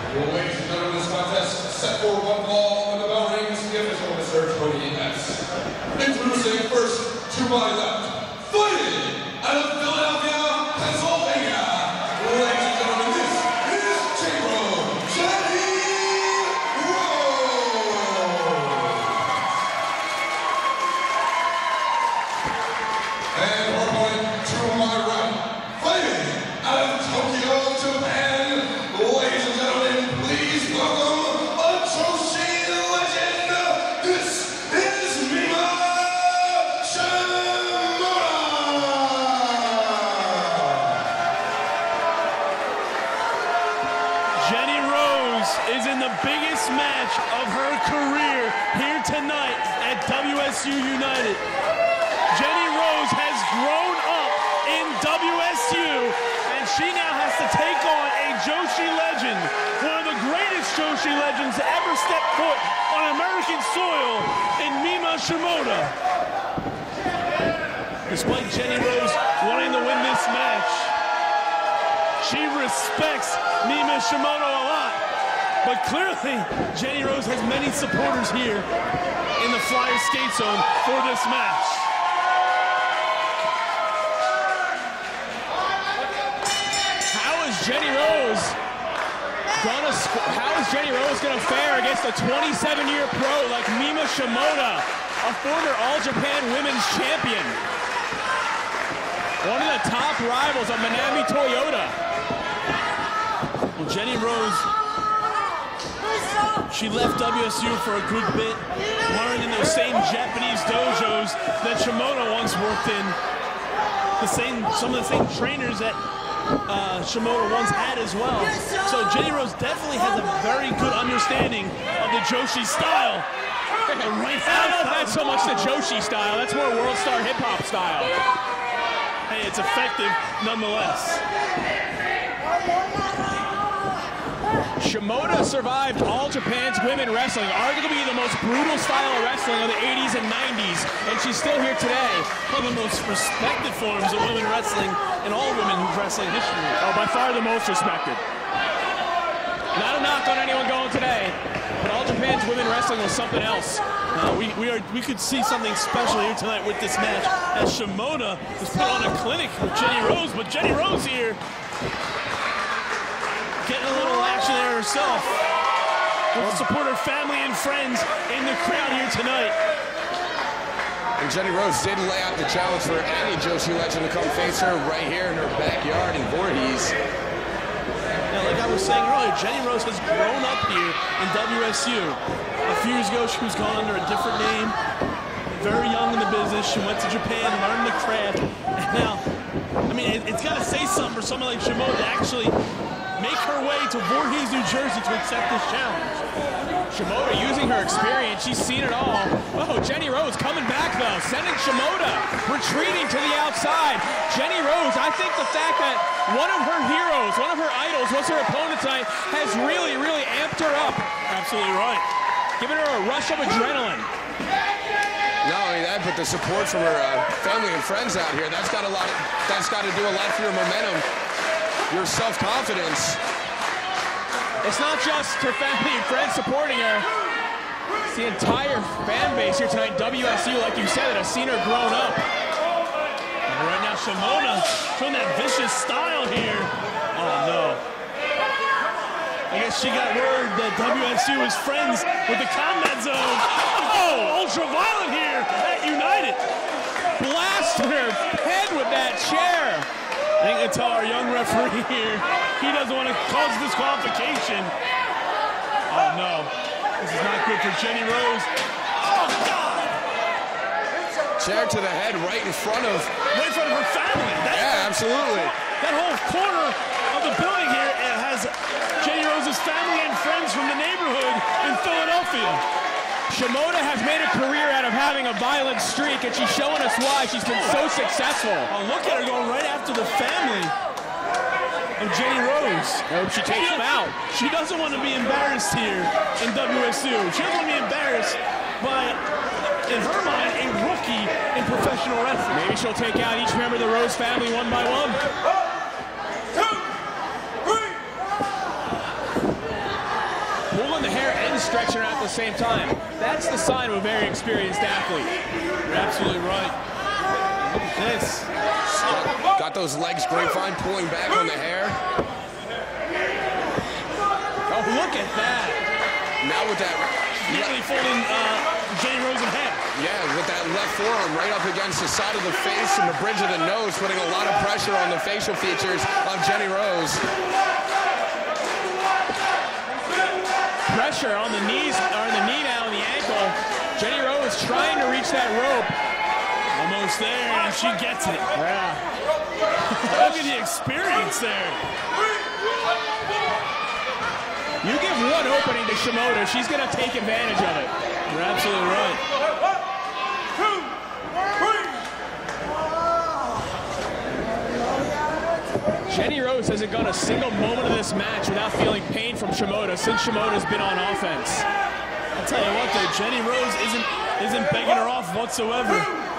Ladies and gentlemen, this contest set for one fall in the bell rings, the official Mr. Tony S. Introducing first to my left, fighting out of Philadelphia, Pennsylvania. Ladies and gentlemen, this is Jenny And her opponent to my right, fighting out of Tokyo, Japan. Ladies and gentlemen, please welcome a Joshi legend. This is Mima Shimoda. Jenny Rose is in the biggest match of her career here tonight at WSU United. Jenny Rose has grown up in WSU, and she now has to take on a Joshi legend, one of the greatest Joshi legends to ever step foot on American soil in Mima Shimoda. Despite Jenny Rose wanting to win this match, she respects Mima Shimoda a lot, but clearly Jenny Rose has many supporters here in the Flyer skate zone for this match. How is Jenny Rose gonna fare against a 27-year pro like Mima Shimoda, a former All-Japan Women's Champion? One of the top rivals of Minami Toyota. Well, Jenny Rose, she left WSU for a good bit, learned in those same Japanese dojos that Shimoda once worked in. Some of the same trainers that Shimoda once had as well. So Jenny Rose definitely has a very good understanding of the Joshi style. I don't know if that's so much the Joshi style, that's more World Star Hip Hop style. Hey, it's effective nonetheless. Shimoda survived All Japan's women wrestling, arguably the most brutal style of wrestling of the 80s and 90s, and she's still here today. One of the most respected forms of women wrestling in all women's wrestling history. Oh, by far the most respected. Not a knock on anyone going today, but All Japan's women wrestling was something else. We could see something special here tonight with this match, as Shimoda was put on a clinic with Jenny Rose, but Jenny Rose here getting a little action there herself. We'll support her family and friends in the crowd here tonight. And Jenny Rose did lay out the challenge for any Joshi legend to come face her right here in her backyard in Voorhees. Now, like I was saying earlier, Jenny Rose has grown up here in WSU. A few years ago, she was going under a different name. Very young in the business. She went to Japan, learned the craft. And now, I mean, it's got to say something for someone like Shimoda to actually make her way to Voorhees, New Jersey to accept this challenge. Shimoda using her experience, she's seen it all. Oh, Jenny Rose coming back though, sending Shimoda retreating to the outside. Jenny Rose, I think the fact that one of her heroes, one of her idols was her opponent tonight has really, really amped her up. Absolutely right. Giving her a rush of adrenaline. Not only that, but the support from her family and friends out here, that's got to do a lot for your momentum. Your self-confidence. It's not just her family and friends supporting her. It's the entire fan base here tonight, WSU, like you said, that has seen her grown up. And right now, Shimoda showing that vicious style here. Oh, no. I guess she got word that WSU is friends with the combat zone. Oh, ultra-violent here at United. Blasted her head with that chair. I think that's our young referee here. He doesn't want to cause disqualification. Oh no, this is not good for Jenny Rose. Oh God! Chair to the head right in front of her family. Yeah, absolutely. That whole corner of the building here has Jenny Rose's family and friends from the neighborhood in Philadelphia. Shimoda has made a career out of having a violent streak, and she's showing us why she's been so successful. Oh, look at her going right after the family of Jenny Rose. I hope she takes them out. She doesn't want to be embarrassed here in WSU. She doesn't want to be embarrassed by, in her mind, a rookie in professional wrestling. Maybe she'll take out each member of the Rose family one by one. 1, 2, 3. stretching her at the same time. That's the sign of a very experienced athlete. You're absolutely right. Look at this. Got those legs grapevine pulling back on the hair. Oh, look at that. Now with that... Nearly folding Jenny Rose in half. Yeah, with that left forearm right up against the side of the face and the bridge of the nose, putting a lot of pressure on the facial features of Jenny Rose. Pressure on the knees, or on the knee now, and the ankle. Jenny Rose trying to reach that rope. Almost there, and she gets it. Yeah. Look at the experience there. You give one opening to Shimoda, she's going to take advantage of it. You're absolutely right. 1, 2, 3. Jenny Rose hasn't gone a single moment of this match without feeling pain from Shimoda since Shimoda's been on offense. I'll tell you what, though, Jenny Rose isn't begging her off whatsoever.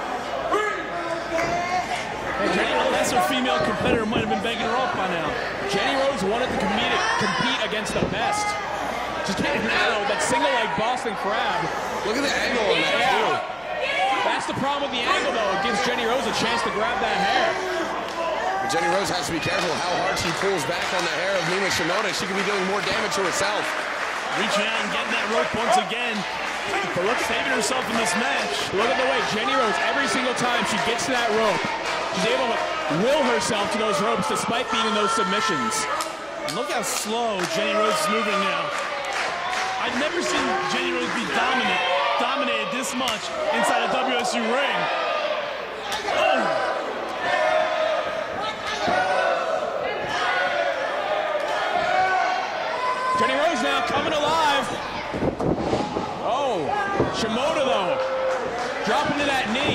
Jenny Rose, that's her female competitor, might have been begging her off by now. Jenny Rose wanted to compete against the best. She's getting now that single leg Boston Crab. Look at the angle on that, too. That's the problem with the angle, though. It gives Jenny Rose a chance to grab that hair. But Jenny Rose has to be careful how hard she pulls back on the hair of Mima Shimoda. She could be doing more damage to herself. Reaching out and getting that rope once again. But look, saving herself in this match. Look at the way Jenny Rose, every single time she gets to that rope, she's able to will herself to those ropes despite being in those submissions. And look how slow Jenny Rose is moving now. I've never seen Jenny Rose be dominated this much inside a WSU ring. Oh. Jenny Rose now coming alive. Oh, Shimoda though, dropping to that knee.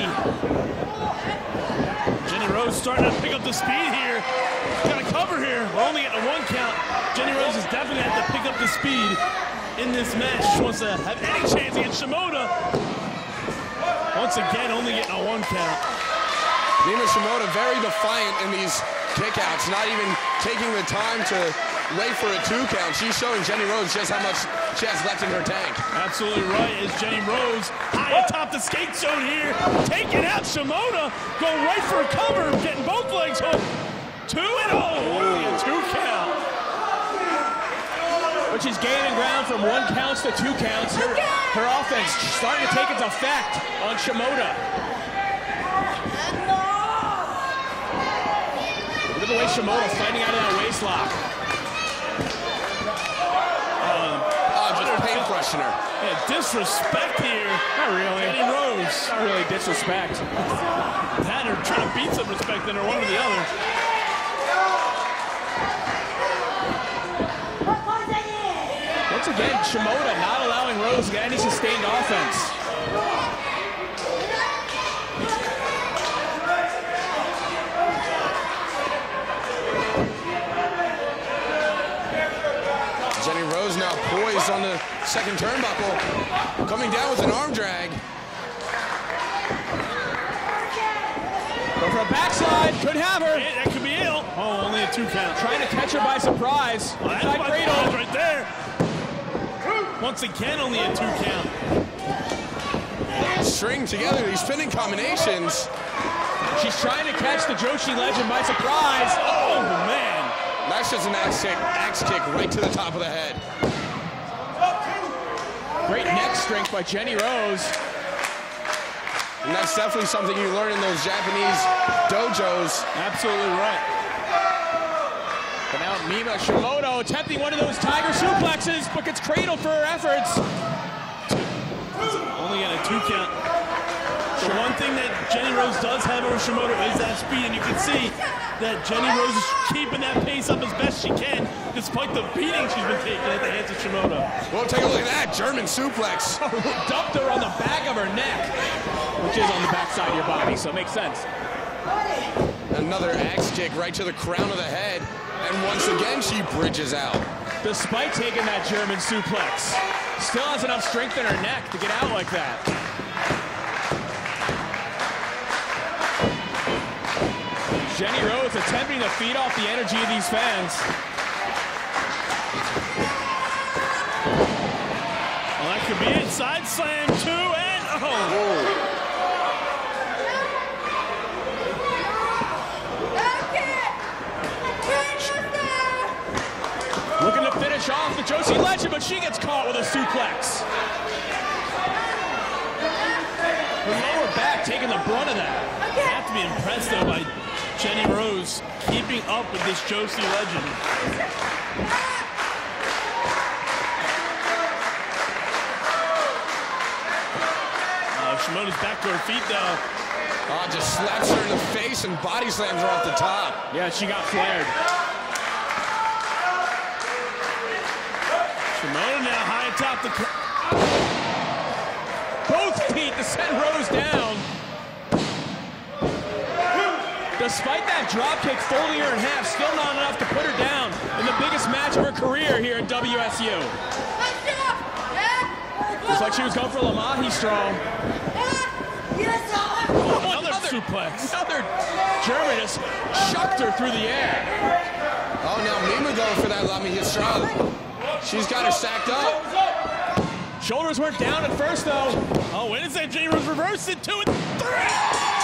Jenny Rose starting to pick up the speed here. Got to cover here. We're only getting a 1 count. Jenny Rose is definitely going to have to pick up the speed in this match. She wants to have any chance against Shimoda. Once again, only getting a 1 count. Mima Shimoda very defiant in these kickouts, not even taking the time to wait for a 2 count. She's showing Jenny Rose just how much she has left in her tank. Absolutely right. Is Jenny Rose high atop the skate zone here, taking out Shimoda, going right for a cover, getting both legs hooked. 2 and 0, only a 2 count. But she's gaining ground from 1 counts to 2 counts. Her offense starting to take its effect on Shimoda. Look at the way Shimoda's fighting out of that waist lock. Just pain crushing her. Yeah, disrespect here. Not really. Jenny Rose. Not really disrespect. That or trying to beat some respect in her, one or the other. Once again, Shimoda not allowing Rose to get any sustained offense. Jenny Rose now poised on the second turnbuckle. Coming down with an arm drag. Go for a backslide. Could have her. Yeah, that could be it. Oh, only a 2 count. Trying to catch her by surprise. Well, that's Side my cradle. fault right there. Once again, only a 2 count. String together these spinning combinations. She's trying to catch the Joshi legend by surprise. Oh, man. That's just an axe kick right to the top of the head. Great neck strength by Jenny Rose. And that's definitely something you learn in those Japanese dojos. Absolutely right. But now Mima Shimoda attempting one of those tiger suplexes, but gets cradled for her efforts. Only getting a 2 count. The one thing that Jenny Rose does have over Shimoda is that speed, and you can see that Jenny Rose is keeping that pace up as best she can, despite the beating she's been taking at the hands of Shimoda. Well, take a look at that German suplex. Dumped her on the back of her neck, which is on the backside of your body, so it makes sense. Another axe kick right to the crown of the head. And once again, she bridges out. Despite taking that German suplex, still has enough strength in her neck to get out like that. Jenny Rose attempting to feed off the energy of these fans. could be it. Side slam, 2, and oh. Looking to finish off the Josie Legend, but she gets caught with a suplex. Her lower back taking the brunt of that. You have to be impressed, though, by Jenny Rose keeping up with this Josie Legend. Shimoda's back to her feet, though. Oh, just slaps her in the face and body slams her off the top. Yeah, she got flared. Shimoda now high atop the... Both feet to send Rose down. Despite that drop kick folding her in half, still not enough to put her down in the biggest match of her career here at WSU. Looks like she was going for Lamahi strong. Oh, another suplex. Another German just chucked her through the air. Oh, now Mima going for that Lamahi strong. She's got her stacked up. Shoulders weren't down at first, though. Oh, wait a second. Jenny Rose reversed it. 2 and 3.